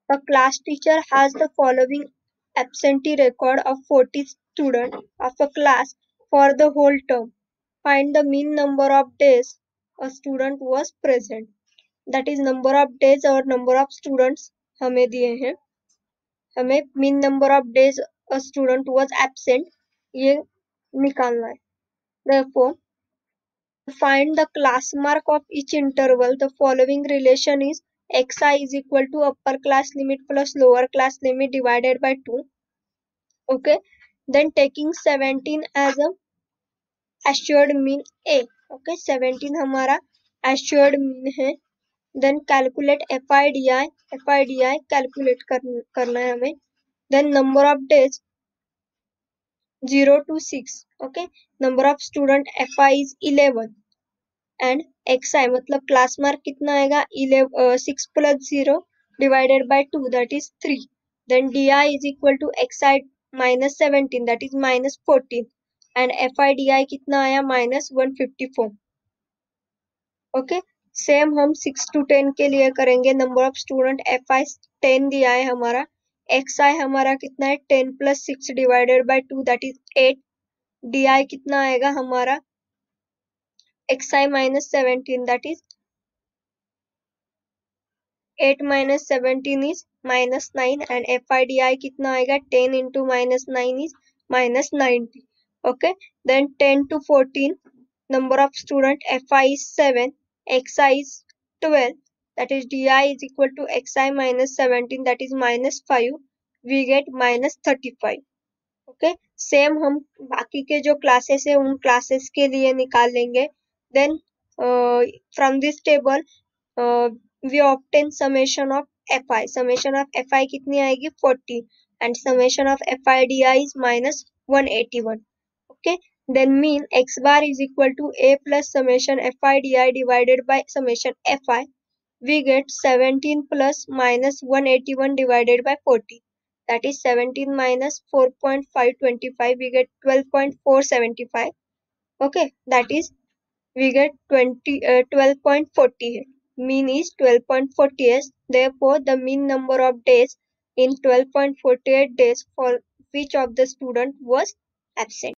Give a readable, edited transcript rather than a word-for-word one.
A class teacher has the following absentee record of 40 students of a class for the whole term. Find the mean number of days a student was present. That is number of days और number of students हमें दिए हैं. हमें mean number of days a student was absent ये निकालना है. Therefore, to find the class mark of each interval, the following relation is xi is equal to upper class limit plus lower class limit divided by 2. Okay, then taking 17 as a assured mean A. Okay, 17 हमारा assured mean है. Then calculate FIDI calculate करना है हमें. Then number of days 0 to 6. Okay, number of student FI is 11 and XI मतलब class mark कितना आएगा 6 plus 0 divided by 2 that is 3. Then DI is equal to XI minus 17 that is minus 14 and FIDI कितना आया minus 154. Okay, same हम 6 to 10 के लिए करेंगे. Number of student FI 10 दिया है हमारा. XI हमारा कितना है 10 plus 6 divided by 2 that is 8. DI कितना आएगा हमारा XI minus 17 that is 8 minus 17 is minus 9 and FIDI कितना आएगा 10 into minus 9 is minus 90. Okay, then 10 to 14 number of student FI is 7, XI is 12 that is DI is equal to XI minus 17 that is minus 5. We get minus 35. Okay, same हम बाकी के जो classes है उन classes के लिए निकाल लेंगे. Then from this table we obtain summation of FI. Summation of FI कितनी आएगी 40 and summation of FIDI is minus 181. Okay, then mean x bar is equal to A plus summation FIDI divided by summation FI. We get 17 plus minus 181 divided by 40. That is 17 minus 4.525. We get 12.475. Okay, that is we get 12.40. Mean is 12.40. Therefore, the mean number of days in 12.48 days for which of the student was absent.